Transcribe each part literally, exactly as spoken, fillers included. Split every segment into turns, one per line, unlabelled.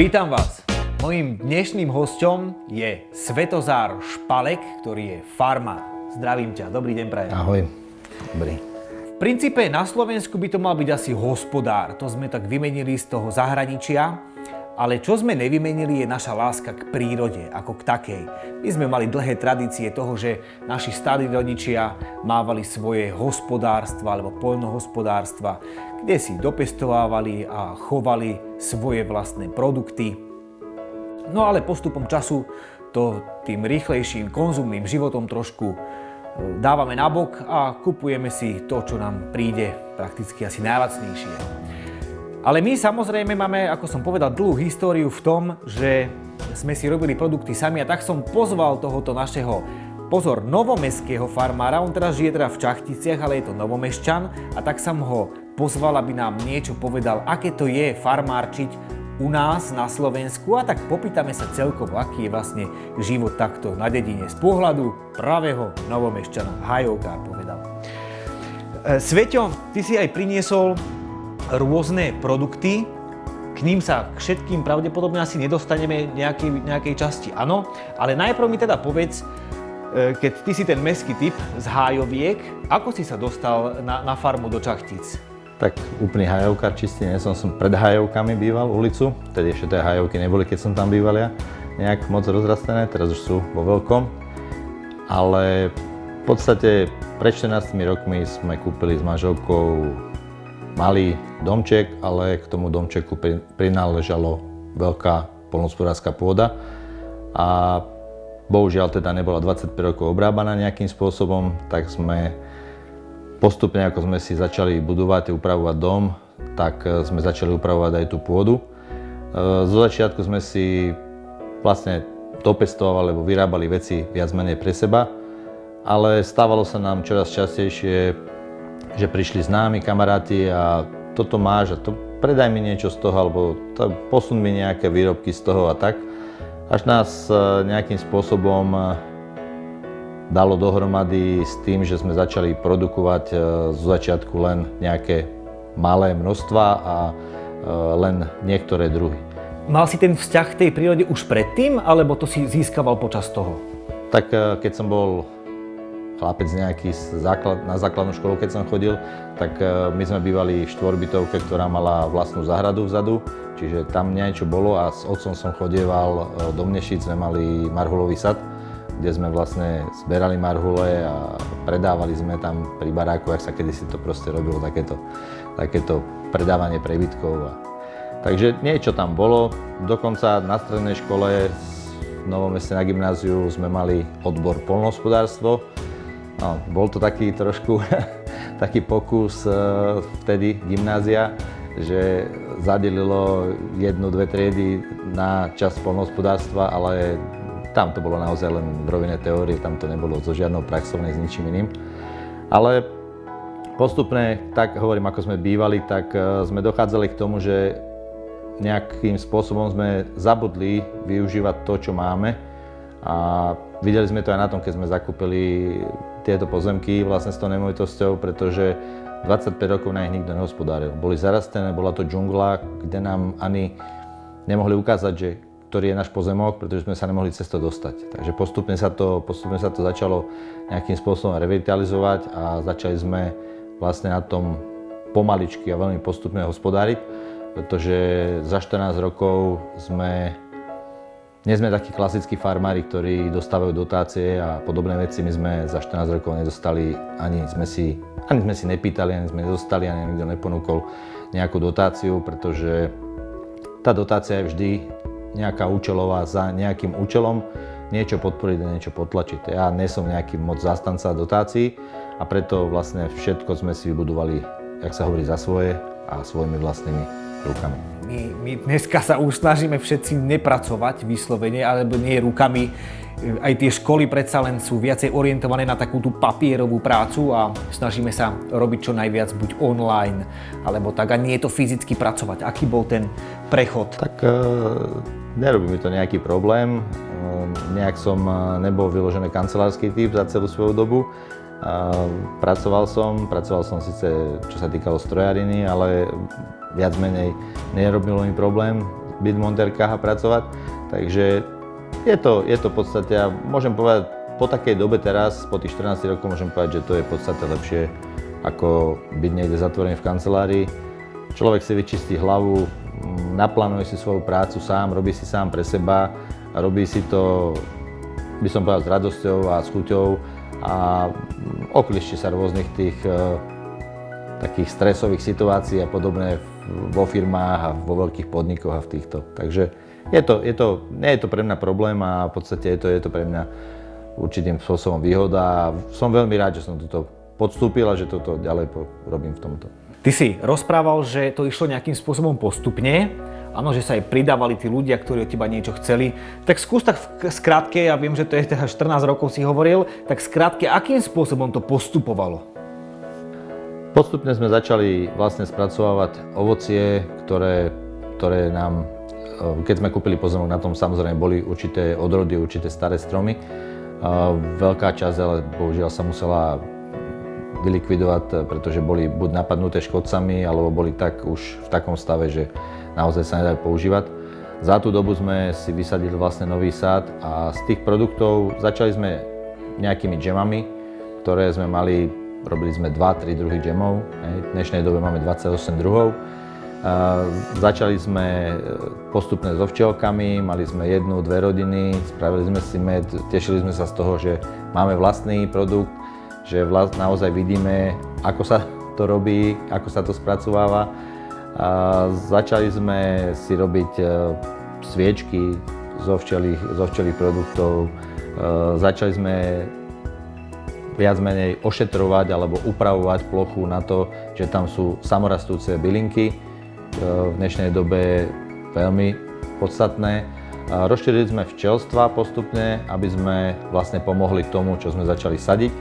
Vítam vás. Mojím dnešným hosťom je Svetozár Špalek, ktorý je farmár. Zdravím ťa, dobrý deň prajem.
Ahoj, dobrý.
V princípe na Slovensku by to mal byť asi hospodár. To sme tak vymenili z toho zahraničia. Ale čo sme nevymenili je naša láska k prírode, ako k takej. My sme mali dlhé tradície toho, že naši starí rodičia mávali svoje hospodárstva alebo poľnohospodárstva, kde si dopestovávali a chovali svoje vlastné produkty. No ale postupom času to tým rýchlejším konzumným životom trošku dávame nabok a kupujeme si to, čo nám príde prakticky asi najlacnejšie. Ale my samozrejme máme, ako som povedal, dlhú históriu v tom, že sme si robili produkty sami a tak som pozval tohoto našeho, pozor, novomestského farmára. On teraz žije teda v Čachticiach, ale je to novomešťan a tak som ho pozval, aby nám niečo povedal, aké to je farmárčiť u nás na Slovensku a tak popýtame sa celkovo, aký je vlastne život takto na dedine z pohľadu pravého novomešťana. Hajovkár povedal. Sveťo, ty si aj priniesol rôzne produkty, k ním sa k všetkým pravdepodobne asi nedostaneme nejakej, nejakej časti, áno, ale najprv mi teda povedz, keď ty si ten mestský typ z Hájoviek, ako si sa dostal na, na farmu do Čachtíc?
Tak úplný hajovkár čistý nie som, som pred Hajovkami býval ulicu, vtedy ešte tie Hajovky neboli, keď som tam býval ja, nejak moc rozrastené, teraz už sú vo veľkom, ale v podstate pred štrnástimi rokmi sme kúpili s manželkou malý domček, ale k tomu domčeku prináležalo veľká poľnohospodárska pôda a bohužiaľ teda nebola dvadsaťpäť rokov obrábaná nejakým spôsobom, tak sme postupne, ako sme si začali budovať, upravovať dom, tak sme začali upravovať aj tú pôdu. Zo začiatku sme si vlastne dopestovali alebo vyrábali veci viac menej pre seba, ale stávalo sa nám čoraz častejšie, že prišli známi kamaráti a toto máš a to predaj mi niečo z toho, alebo to, posun mi nejaké výrobky z toho a tak. Až nás nejakým spôsobom dalo dohromady s tým, že sme začali produkovať zo začiatku len nejaké malé množstva a len niektoré druhy.
Mal si ten vzťah k tej prírode už predtým, alebo to si získaval počas toho?
Tak keď som bol chlapec nejaký základ, na základnú školu, keď som chodil, tak my sme bývali v štvorbytovke, ktorá mala vlastnú záhradu vzadu, čiže tam niečo bolo a s otcom som chodieval do Mnešic, sme mali marhulový sad, kde sme vlastne zberali marhule a predávali sme tam pri baráku, ak sa kedysi to proste robilo, takéto, takéto predávanie prebytkov. A... Takže niečo tam bolo, dokonca na strednej škole v Novom Meste na gymnáziu sme mali odbor poľnohospodárstvo. No, bol to taký trošku taký pokus uh, vtedy gymnázia, že zadelilo jednu, dve triedy na časť poľnohospodárstva, ale tam to bolo naozaj len v rovine teórie, tam to nebolo so žiadnou praxou, s ničím iným. Ale postupne, tak hovorím, ako sme bývali, tak uh, sme dochádzali k tomu, že nejakým spôsobom sme zabudli využívať to, čo máme. A videli sme to aj na tom, keď sme zakúpili tieto pozemky vlastne s tou nemovitosťou, pretože dvadsaťpäť rokov na nich nikto nehospodáril. Boli zarastené, bola to džungla, kde nám ani nemohli ukázať, že ktorý je náš pozemok, pretože sme sa nemohli cez to dostať. Takže postupne sa to, postupne sa to začalo nejakým spôsobom revitalizovať a začali sme vlastne na tom pomaličky a veľmi postupne hospodáriť, pretože za štrnásť rokov sme Nie sme takí klasickí farmári, ktorí dostávajú dotácie a podobné veci. My sme za štrnásť rokov nedostali, ani sme si, ani sme si nepýtali, ani sme nedostali, ani nikto neponúkol nejakú dotáciu, pretože tá dotácia je vždy nejaká účelová za nejakým účelom, niečo podporiť a niečo potlačiť. Ja nie som nejaký moc zastanca dotácií a preto vlastne všetko sme si vybudovali, jak sa hovorí, za svoje a svojimi vlastnými rukami.
My, my dneska sa už snažíme všetci nepracovať vyslovene, alebo nie rukami. Aj tie školy predsa len sú viacej orientované na takú tú papierovú prácu a snažíme sa robiť čo najviac buď online, alebo tak a nie je to fyzicky pracovať. Aký bol ten prechod?
Tak e, nerobí mi to nejaký problém. E, nejak som nebol vyložený kancelársky typ za celú svoju dobu. A pracoval som, pracoval som síce čo sa týkalo strojariny, ale viac menej nerobilo mi problém byť v montérkach a pracovať. Takže je to, je to v podstate, ja môžem povedať, po takej dobe teraz, po tých štrnástich rokoch môžem povedať, že to je v podstate lepšie, ako byť niekde zatvorený v kancelárii. Človek si vyčistí hlavu, naplánuje si svoju prácu sám, robí si sám pre seba a robí si to, by som povedal, s radosťou a s chuťou a oklišti sa rôznych tých uh, takých stresových situácií a podobné vo firmách a vo veľkých podnikoch a v týchto. Takže je to, je to, nie je to pre mňa problém a v podstate je to, je to pre mňa určitým spôsobom výhoda a som veľmi rád, že som toto podstúpil a že toto ďalej robím v tomto.
Ty si rozprával, že to išlo nejakým spôsobom postupne, áno, že sa aj pridávali tí ľudia, ktorí od teba niečo chceli. Tak skús tak v skrátke, ja viem, že to je teda štrnásť rokov si hovoril, tak skrátke, akým spôsobom to postupovalo?
Postupne sme začali vlastne spracovávať ovocie, ktoré, ktoré nám, keď sme kúpili pozemok, na tom samozrejme boli určité odrody, určité staré stromy. Veľká časť, ale bohužiaľ sa musela vylikvidovať, pretože boli buď napadnuté škodcami, alebo boli tak už v takom stave, že naozaj sa nedajú používať. Za tú dobu sme si vysadili vlastne nový sád a z tých produktov začali sme nejakými džemami, ktoré sme mali, robili sme dva tri druhy džemov, v dnešnej dobe máme dvadsaťosem druhov. Začali sme postupne so včielkami, mali sme jednu, dve rodiny, spravili sme si med, tešili sme sa z toho, že máme vlastný produkt, že vlast, naozaj vidíme, ako sa to robí, ako sa to spracováva. A začali sme si robiť sviečky zo včelých, zo včelých produktov, začali sme viac menej ošetrovať alebo upravovať plochu na to, že tam sú samorastúce bylinky, v dnešnej dobe veľmi podstatné. Rozšírili sme včelstva postupne, aby sme vlastne pomohli tomu, čo sme začali sadiť.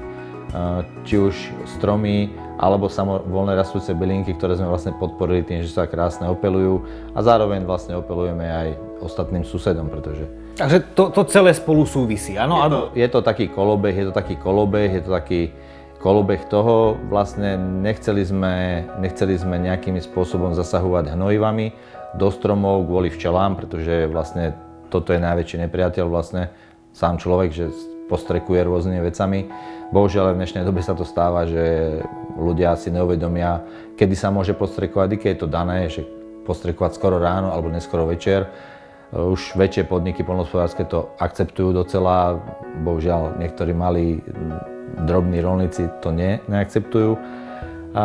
Či už stromy, alebo samo voľne rastúce bylinky, ktoré sme vlastne podporili tým, že sa krásne opelujú a zároveň vlastne opelujeme aj ostatným susedom, pretože...
Takže to, to celé spolu súvisí, áno?
Je to, je to taký kolobeh, je to taký kolobeh, je to taký kolobeh toho, vlastne nechceli sme, nechceli sme nejakým spôsobom zasahovať hnojivami do stromov kvôli včelám, pretože vlastne toto je najväčší nepriateľ vlastne sám človek, že postrekuje rôznymi vecami. Bohužiaľ v dnešnej dobe sa to stáva, že ľudia si neuvedomia, kedy sa môže postrekovať, keď je to dané, že postrekovať skoro ráno alebo neskoro večer. Už väčšie podniky poľnohospodárske to akceptujú docela, bohužiaľ niektorí malí drobní rolníci to ne, neakceptujú. A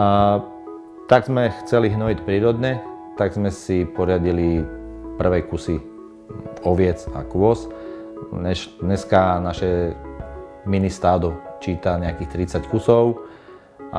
tak sme chceli hnojiť prírodne, tak sme si poriadili prvé kusy oviec a kôz. Dnes, dneska naše mini stádo číta nejakých tridsať kusov a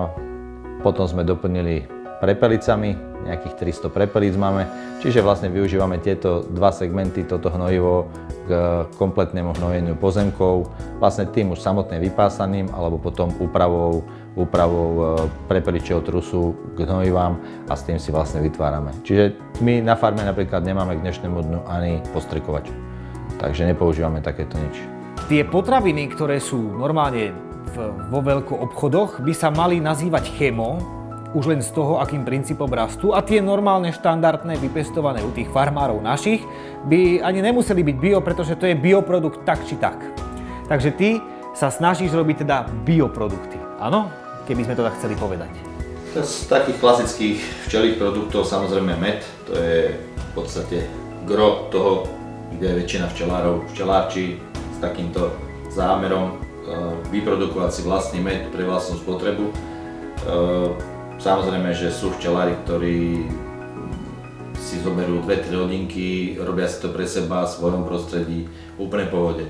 potom sme doplnili prepelicami, nejakých tristo prepelíc máme, čiže vlastne využívame tieto dva segmenty, toto hnojivo k kompletnému hnojeniu pozemkov, vlastne tým už samotne vypásaným alebo potom úpravou, úpravou prepeličieho trusu k hnojivám a s tým si vlastne vytvárame. Čiže my na farme napríklad nemáme k dnešnému dňu ani postrekovač, takže nepoužívame takéto nič.
Tie potraviny, ktoré sú normálne v, vo veľkoobchodoch, by sa mali nazývať chemo, už len z toho, akým princípom rastú, a tie normálne, štandardné, vypestované u tých farmárov našich by ani nemuseli byť bio, pretože to je bioprodukt tak či tak. Takže ty sa snažíš robiť teda bioprodukty, áno? Keby sme to tak chceli povedať.
Z takých klasických včelých produktov samozrejme med, to je v podstate gro toho, kde je väčšina včelárov, včelárči s takýmto zámerom vyprodukovať si vlastný med pre vlastnú spotrebu. Samozrejme, že sú včelári, ktorí si zoberú dve tri rodinky, robia si to pre seba, v svojom prostredí, úplne v pohode.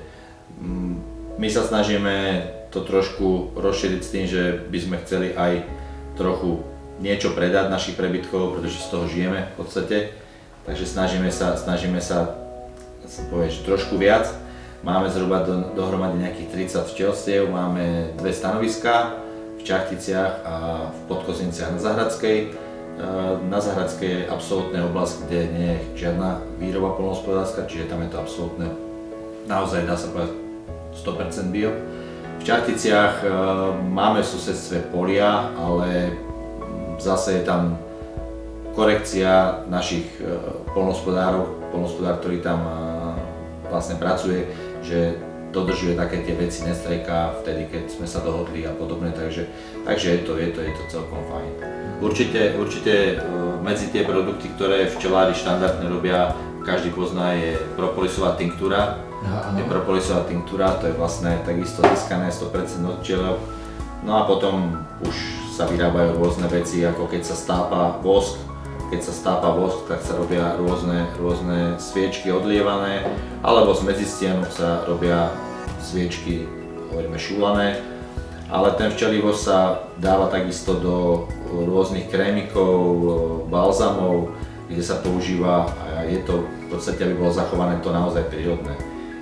My sa snažíme to trošku rozšíriť s tým, že by sme chceli aj trochu niečo predať našich prebytkov, pretože z toho žijeme v podstate. Takže snažíme sa, snažíme sa povedať, trošku viac. Máme zhruba do, dohromady nejakých tridsať včelstiev, máme dve stanoviská v Čachticiach a v Podkozinciach na Zahradskej. Na Zahradskej je absolútne oblasť, kde nie je žiadna výroba poľnohospodárska, čiže tam je to absolútne, naozaj dá sa povedať sto percent bio. V Čachticiach máme v susedstve polia, ale zase je tam korekcia našich poľnohospodárov, poľnohospodár, ktorý tam vlastne pracuje, že dodržuje také tie veci, nestrejká vtedy, keď sme sa dohodli a podobne, takže, takže je, to, je, to, je to celkom fajn. Určite, určite medzi tie produkty, ktoré včelári štandardne robia, každý pozná, je propolisová tinktúra. Je propolisová tinktúra, to je vlastne takisto získané sto percent od včielok. No a potom už sa vyrábajú rôzne veci, ako keď sa stápa vosk. Keď sa stápa vosk, tak sa robia rôzne, rôzne sviečky odlievané, alebo z medzistienok sa robia sviečky, hovoríme šúlané, ale ten včelí vosk sa dáva takisto do rôznych krémikov, balzamov, kde sa používa a je to v podstate, aby bolo zachované to naozaj prírodné.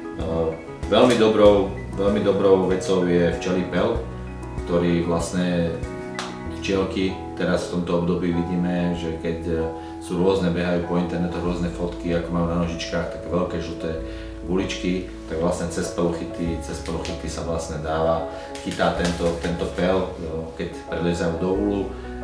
Veľmi dobrou, veľmi dobrou vecou je včelí pel, ktorý vlastne včielky, teraz v tomto období vidíme, že keď sú rôzne, behajú po internetu rôzne fotky, ako majú na nožičkách také veľké žlté guličky, tak vlastne cez pelchyty, cez pelchyty sa vlastne dáva, chytá tento, tento pel, keď prelezajú do úlu.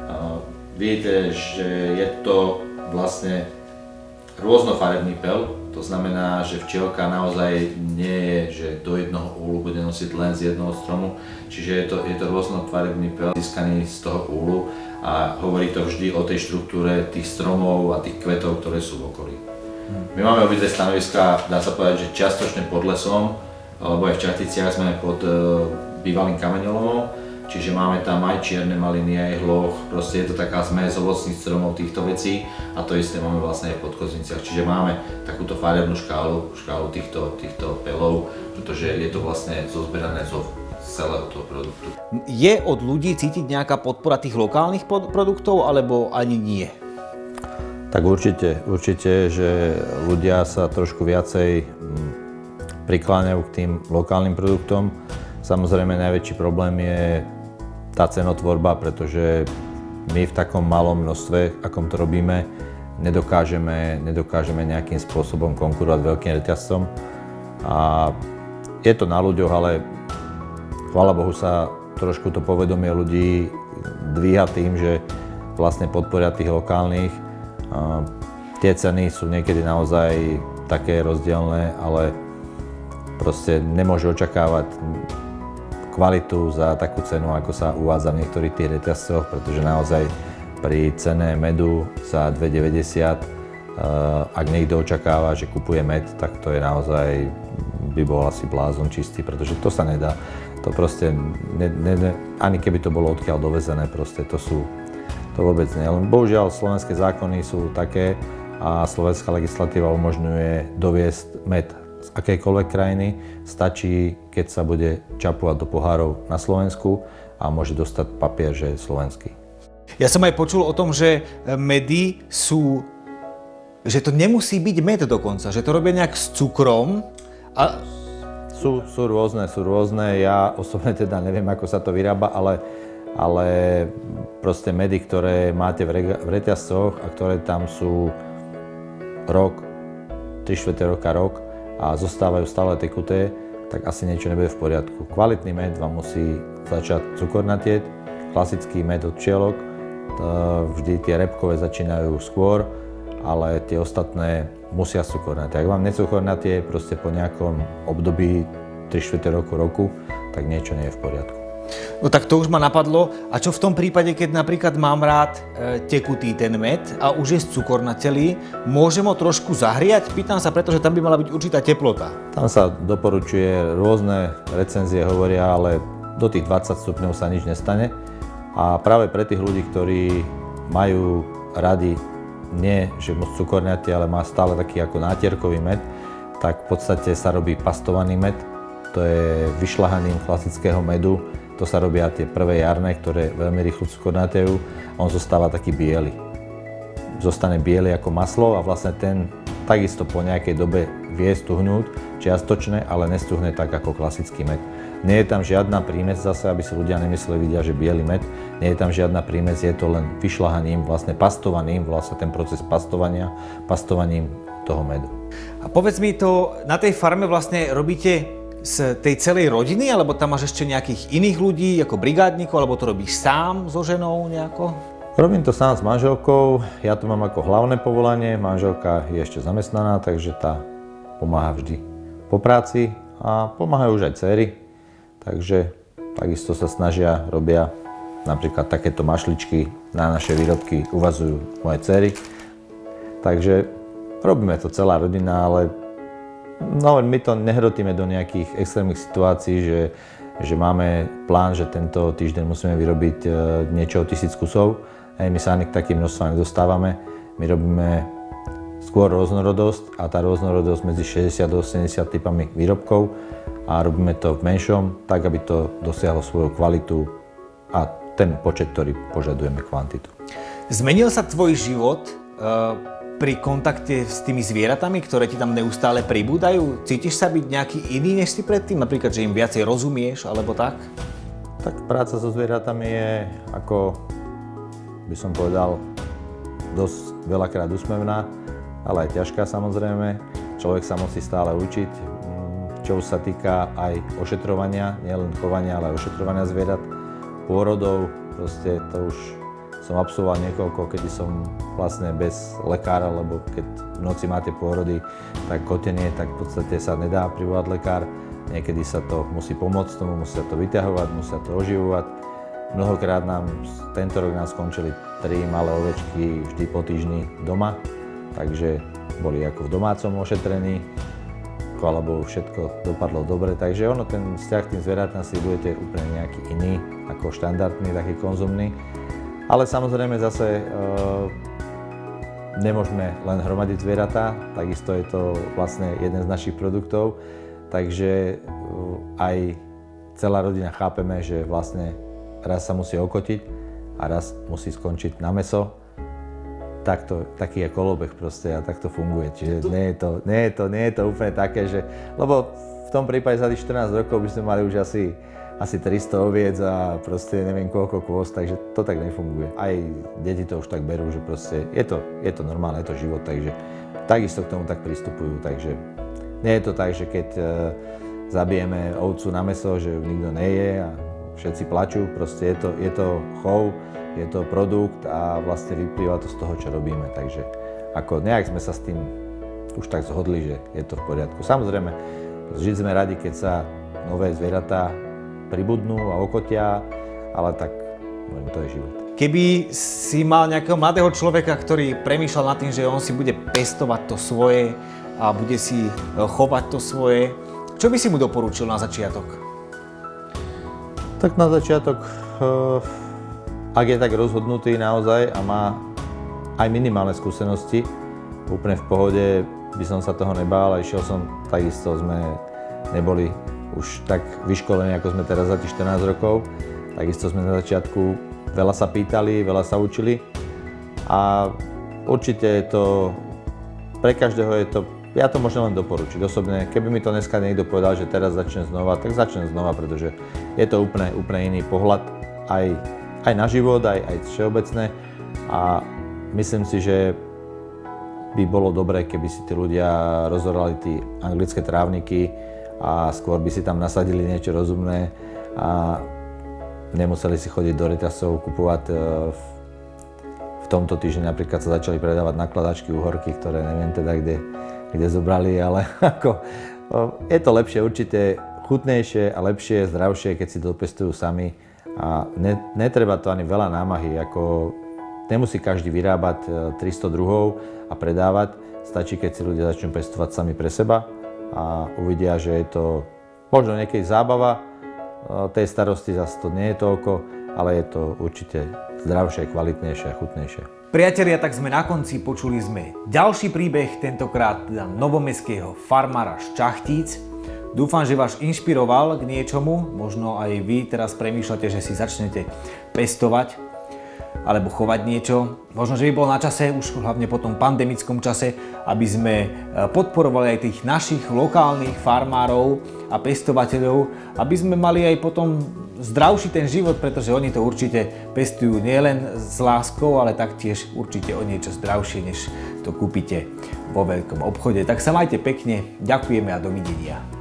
Vidíte, že je to vlastne rôznofarebný pel, to znamená, že včielka naozaj nie je, že do jednoho úlu bude nosiť len z jednoho stromu, čiže je to, je to rôznofarebný pel získaný z toho úlu a hovorí to vždy o tej štruktúre tých stromov a tých kvetov, ktoré sú v okolí. My máme obidve stanoviská, dá sa povedať, že čiastočne pod lesom, alebo aj v Čachticiach sme pod bývalým kameňolomom, čiže máme tam aj čierne maliny, aj hloch, proste je to taká zmes ovocných stromov týchto vecí a to isté máme vlastne aj pod Kozinciach, čiže máme takúto farebnú škálu, škálu týchto, týchto pelov, pretože je to vlastne zozberané zo celého toho produktu.
Je od ľudí cítiť nejaká podpora tých lokálnych produktov, alebo ani nie?
Tak určite, určite, že ľudia sa trošku viacej prikláňajú k tým lokálnym produktom. Samozrejme najväčší problém je tá cenotvorba, pretože my v takom malom množstve, akom to robíme, nedokážeme, nedokážeme nejakým spôsobom konkurovať veľkým reťazcom. A je to na ľuďoch, ale chvála Bohu sa trošku to povedomie ľudí dvíha tým, že vlastne podporia tých lokálnych. A tie ceny sú niekedy naozaj také rozdielne, ale proste nemôže očakávať kvalitu za takú cenu, ako sa uvádza v niektorých tých reťazcoch, pretože naozaj pri cene medu za dve deväťdesiat, ak niekto očakáva, že kupuje med, tak to je naozaj, by bol asi blázon čistý, pretože to sa nedá. To proste, ne, ne, ne, ani keby to bolo odkiaľ dovezené, proste to sú, to vôbec nie. Len bohužiaľ slovenské zákony sú také a slovenská legislatíva umožňuje doviesť med z akejkoľvek krajiny, stačí, keď sa bude čapovať do pohárov na Slovensku a môže dostať papier, že je slovenský.
Ja som aj počul o tom, že medy sú, že to nemusí byť med dokonca, že to robia nejak s cukrom a...
Sú, sú rôzne, sú rôzne, ja osobne teda neviem, ako sa to vyrába, ale, ale proste medy, ktoré máte v, rega, v reťazcoch a ktoré tam sú rok, tri štvrte roka, rok, a zostávajú stále tekuté, tak asi niečo nebude v poriadku. Kvalitný med vám musí začať cukornatieť, klasický med od včielok, vždy tie repkové začínajú skôr, ale tie ostatné musia cukornatieť. Ak vám necukornatie proste po nejakom období tri štvrte roku, roku, tak niečo nie je v poriadku.
No tak to už ma napadlo. A čo v tom prípade, keď napríklad mám rád e, tekutý ten med a už je cukornatelý, môžem ho trošku zahriať? Pýtam sa, pretože tam by mala byť určitá teplota.
Tam sa doporučuje, rôzne recenzie hovoria, ale do tých dvadsať stupňov sa nič nestane. A práve pre tých ľudí, ktorí majú radi nie, že moc cukornatie, ale má stále taký ako nátierkový med, tak v podstate sa robí pastovaný med. To je vyšľahaním klasického medu. To sa robia tie prvé jarné, ktoré veľmi rýchlo cukornatejú. On zostáva taký biely. Zostane biely ako maslo a vlastne ten takisto po nejakej dobe vie stuhnúť čiastočne, ale nestuhne tak ako klasický med. Nie je tam žiadna prímes zase, aby si ľudia nemysleli, vidia, že biely med. Nie je tam žiadna prímes, je to len vyšľahaním, vlastne pastovaním, vlastne ten proces pastovania, pastovaním toho medu.
A povedz mi to, na tej farme vlastne robíte z tej celej rodiny, alebo tam máš ešte nejakých iných ľudí, ako brigádnikov, alebo to robíš sám so ženou nejako?
Robím to sám s manželkou, ja to mám ako hlavné povolanie, manželka je ešte zamestnaná, takže tá pomáha vždy po práci a pomáhajú už aj dcery, takže takisto sa snažia, robia napríklad takéto mašličky na naše výrobky, uvazujú moje dcery, takže robíme to celá rodina, ale no, my to nehrotíme do nejakých extrémnych situácií, že, že máme plán, že tento týždeň musíme vyrobiť niečo o tisíc kusov. Hej, my sa ani k takým množstvám nedostávame. My robíme skôr rôznorodosť a tá rôznorodosť medzi šesťdesiat a osemdesiat typami výrobkov a robíme to v menšom, tak aby to dosiahlo svoju kvalitu a ten počet, ktorý požadujeme, kvantitu.
Zmenil sa tvoj život uh, pri kontakte s tými zvieratami, ktoré ti tam neustále pribúdajú? Cítiš sa byť nejaký iný než si predtým? Napríklad, že im viacej rozumieš, alebo tak?
Tak práca so zvieratami je, ako by som povedal, dosť veľakrát úsmevná, ale aj ťažká samozrejme. Človek sa musí stále učiť, čo sa týka aj ošetrovania, nielen chovania, ale aj ošetrovania zvierat, pôrodov, proste to už som absolvoval niekoľko, kedy som vlastne bez lekára, lebo keď v noci máte pôrody, tak kotenie, tak v podstate sa nedá privolať lekár. Niekedy sa to musí pomôcť tomu, musia to vyťahovať, musia to oživovať. Mnohokrát nám, tento rok nás skončili tri malé ovečky vždy po týždni doma, takže boli ako v domácom ošetrení. Chvála Bohu, všetko dopadlo dobre, takže ono, ten vzťah k tým zvieratám si budete úplne nejaký iný, ako štandardný, taký konzumný. Ale samozrejme zase e, nemôžeme len hromadiť zvieratá, takisto je to vlastne jeden z našich produktov, takže e, aj celá rodina chápeme, že vlastne raz sa musí okotiť a raz musí skončiť na mäso. Takto, taký je kolobeh proste a takto funguje. Čiže nie je, to, nie, je to, nie je to úplne také, že... Lebo v tom prípade za tých štrnásť rokov by sme mali už asi, asi tristo oviec a proste neviem koľko kôz, takže to tak nefunguje. Aj deti to už tak berú, že proste je to, je to normálne, je to život, takže takisto k tomu tak pristupujú. Takže nie je to tak, že keď e, zabijeme ovcu na mäso, že ju nikto neje a všetci plačú, proste je to, je to chov, je to produkt a vlastne vyplýva to z toho, čo robíme. Takže ako nejak sme sa s tým už tak zhodli, že je to v poriadku. Samozrejme, žiť sme radi, keď sa nové zvieratá pribudnú a okotia, ale tak to je život.
Keby si mal nejakého mladého človeka, ktorý premýšľal nad tým, že on si bude pestovať to svoje a bude si chovať to svoje, čo by si mu doporučil na začiatok?
Tak na začiatok, ak je tak rozhodnutý naozaj a má aj minimálne skúsenosti, úplne v pohode by som sa toho nebál a išiel som, takisto sme neboli už tak vyškolení, ako sme teraz za tých štrnásť rokov. Takisto sme na začiatku veľa sa pýtali, veľa sa učili a určite je to, pre každého je to, ja to môžem len doporučiť osobne. Keby mi to dneska niekto povedal, že teraz začnem znova, tak začnem znova, pretože je to úplne, úplne iný pohľad aj, aj na život, aj, aj všeobecné a myslím si, že by bolo dobré, keby si tí ľudia rozorali tie anglické trávniky a skôr by si tam nasadili niečo rozumné a nemuseli si chodiť do reťazcov kupovať. V, v tomto týždni napríklad sa začali predávať nakladačky uhorky, ktoré neviem teda kde, kde zobrali, ale ako, je to lepšie, určite chutnejšie a lepšie, zdravšie, keď si to pestujú sami a ne, netreba to ani veľa námahy, ako nemusí každý vyrábať tristo druhov a predávať, stačí, keď si ľudia začnú pestovať sami pre seba a uvidia, že je to možno niekedy zábava, tej starosti zase to nie je toľko, ale je to určite zdravšie, kvalitnejšie a chutnejšie.
Priatelia, tak sme na konci, počuli sme ďalší príbeh, tentokrát teda novomestského farmára z Čachtíc. Dúfam, že vás inšpiroval k niečomu, možno aj vy teraz premýšľate, že si začnete pestovať alebo chovať niečo. Možno, že by bolo na čase, už hlavne po tom pandemickom čase, aby sme podporovali aj tých našich lokálnych farmárov a pestovateľov, aby sme mali aj potom zdravší ten život, pretože oni to určite pestujú nielen s láskou, ale taktiež určite o niečo zdravšie, než to kúpite vo veľkom obchode. Tak sa majte pekne, ďakujeme a dovidenia.